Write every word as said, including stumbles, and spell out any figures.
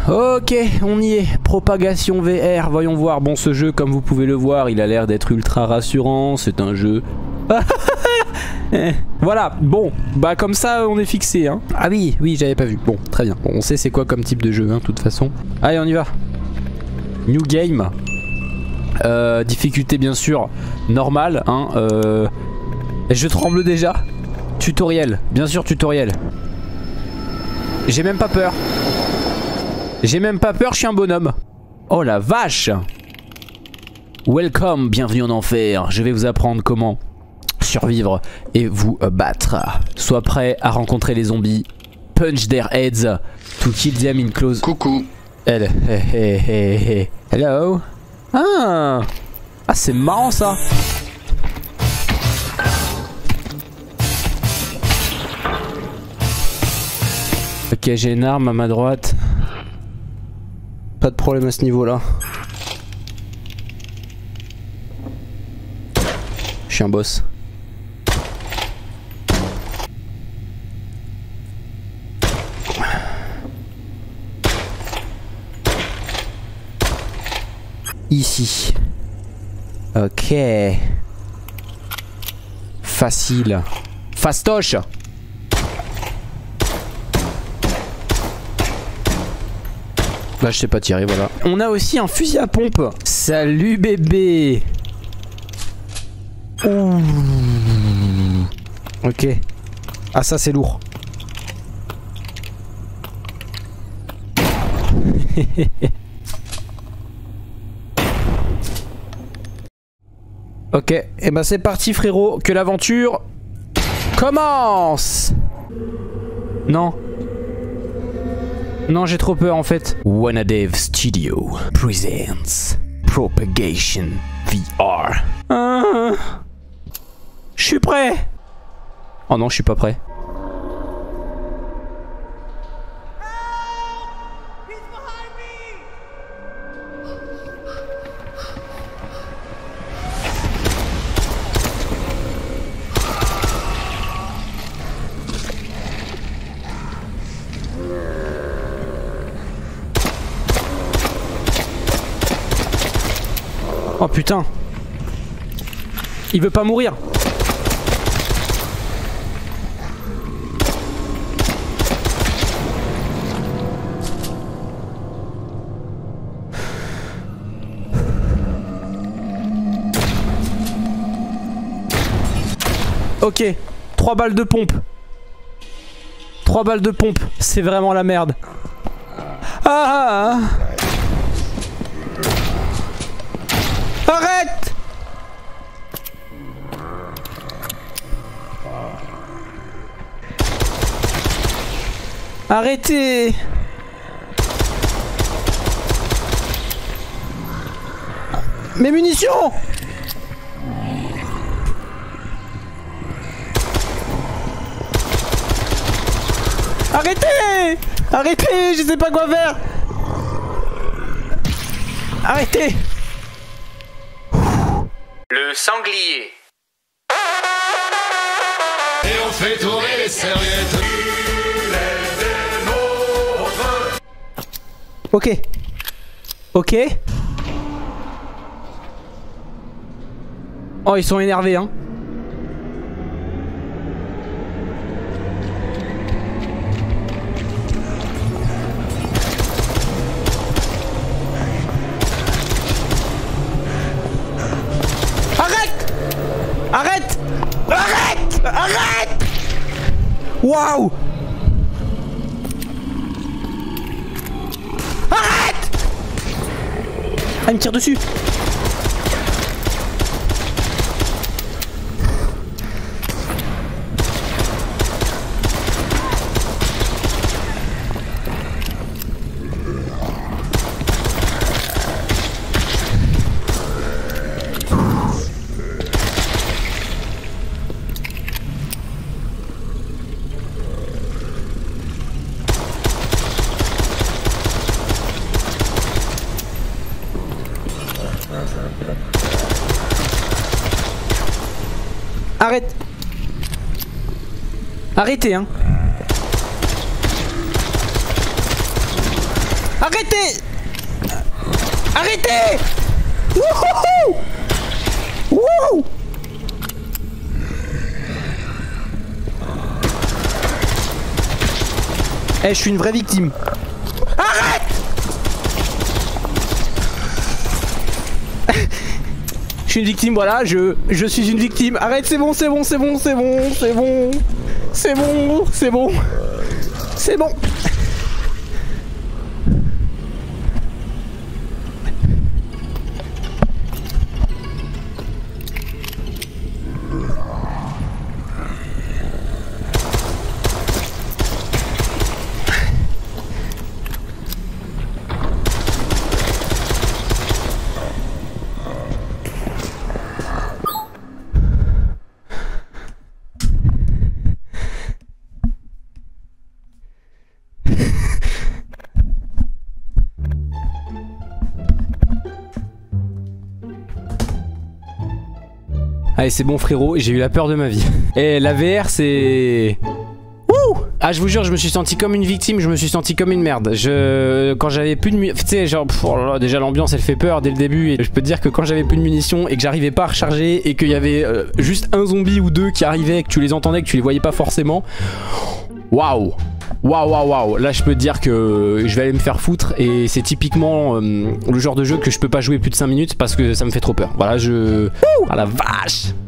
Ok, on y est. Propagation V R, voyons voir. Bon, ce jeu, comme vous pouvez le voir, il a l'air d'être ultra rassurant. C'est un jeu... Voilà, bon, bah comme ça on est fixé hein. Ah oui, oui, j'avais pas vu. Bon, très bien. Bon, on sait c'est quoi comme type de jeu, hein, de toute façon. Allez, on y va. New game. Euh, difficulté bien sûr normale, hein. Euh... Je tremble déjà. Tutoriel, bien sûr tutoriel. J'ai même pas peur. J'ai même pas peur, je suis un bonhomme. Oh la vache. Welcome, bienvenue en enfer. Je vais vous apprendre comment survivre et vous battre. Sois prêt à rencontrer les zombies. Punch their heads to kill them in close. Coucou. Elle. Hey, hey, hey, hey. Hello. Ah. Ah, c'est marrant ça. Ok, j'ai une arme à ma droite. Pas de problème à ce niveau-là. Je suis un boss. Ici. Ok. Facile. Fastoche. Bah je sais pas tirer, voilà. On a aussi un fusil à pompe. Salut bébé. Ouh. Ok. Ah ça c'est lourd. Ok, et eh ben c'est parti frérot, que l'aventure commence. Non. Non, j'ai trop peur en fait. Wanadev Studio presents Propagation V R. Ah, je suis prêt. Oh non, je suis pas prêt. Oh putain. Il veut pas mourir. Ok, trois balles de pompe. Trois balles de pompe, c'est vraiment la merde. Ah, arrête! Arrêtez! Mes munitions! Arrêtez! Arrêtez! Je sais pas quoi faire! Arrêtez! Le sanglier. Et on fait tourner les serviettes. Ok. Ok. Oh, ils sont énervés, hein. Arrête! Arrête! Arrête! Arrête! Waouh! Arrête! Ah, il me tire dessus! Arrête! Arrêtez, hein! Arrêtez! Arrêtez! Wouhou! Wouhou! Eh, je suis une vraie victime. Arrête! Je suis une victime, voilà, je, je suis une victime. Arrête, c'est bon, c'est bon, c'est bon, c'est bon, c'est bon. C'est bon, c'est bon. C'est bon. Allez, c'est bon frérot, j'ai eu la peur de ma vie. Et la V R c'est... Wouh! Ah, je vous jure, je me suis senti comme une victime, je me suis senti comme une merde. Je... Quand j'avais plus de... Tu sais, genre, pff, oh là là, déjà l'ambiance elle fait peur dès le début. Et je peux te dire que quand j'avais plus de munitions et que j'arrivais pas à recharger et qu'il y avait euh, juste un zombie ou deux qui arrivaient, que tu les entendais, que tu les voyais pas forcément. Waouh! Waouh waouh waouh, là je peux te dire que je vais aller me faire foutre et c'est typiquement euh, le genre de jeu que je peux pas jouer plus de cinq minutes parce que ça me fait trop peur. Voilà, je... Ah la vache!